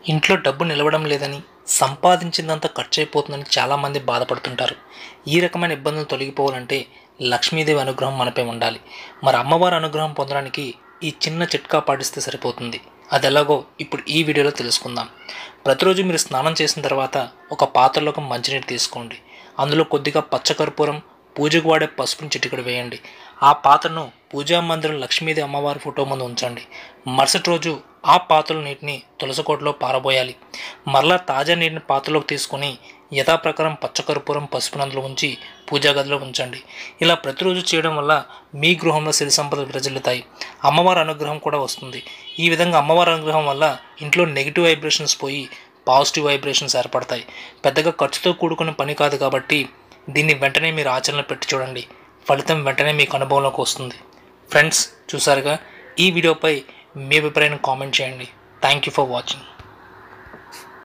ఇంట్లో డబ్బు నిలవడం లేదని, సంపాదించిందంతా ఖర్చయిపోతుందని చాలామంది బాధపడుతుంటారు. ఈ రకమైన ఇబ్బందులు తొలగిపోవాలంటే లక్ష్మీదేవి అనుగ్రహం మనపై ఉండాలి. మరి అమ్మవారి అనుగ్రహం పొందడానికి ఈ చిన్న చిట్కా పాటిస్తే సరిపోతుంది. అదెలాగో ఇప్పుడు ఈ వీడియోలో తెలుసుకుందాం. ప్రతిరోజు మీరు స్నానం చేసిన తర్వాత ఒక పాత్రలోకి మంచినీరు తీసుకోండి. అందులో కొద్దిగా పచ్చకర్పూరం, పూజకు వాడే పసుపుని చిటికెడు వేయండి. ఆ పాత్రను పూజా మందిరం లక్ష్మీదేవి అమ్మవారి ఫోటో ముందు ఉంచండి. మరుసటి రోజు ఆ పాత్రల నీటిని తులసికోటలో పారబోయాలి. మరలా తాజా నీటిని పాత్రలోకి తీసుకొని యథాప్రకారం పచ్చకర్పూరం, పసుపుని అందులో ఉంచి పూజా గదిలో ఉంచండి. ఇలా ప్రతిరోజు చేయడం వల్ల మీ గృహంలో సిరి సంపదలు విరజిల్లుతాయి. అమ్మవారి అనుగ్రహం కూడా వస్తుంది. ఈ విధంగా అమ్మవారి అనుగ్రహం వల్ల ఇంట్లో నెగిటివ్ వైబ్రేషన్స్ పోయి పాజిటివ్ వైబ్రేషన్స్ ఏర్పడతాయి. పెద్దగా ఖర్చుతో కూడుకున్న పని కాదు కాబట్టి దీన్ని వెంటనే మీరు ఆచరణలో పెట్టి చూడండి. ఫలితం వెంటనే మీకు అనుభవంలోకి వస్తుంది. ఫ్రెండ్స్, చూసారుగా, ఈ వీడియోపై మీ అభిప్రాయాన్ని కామెంట్ చేయండి. Thank you for watching.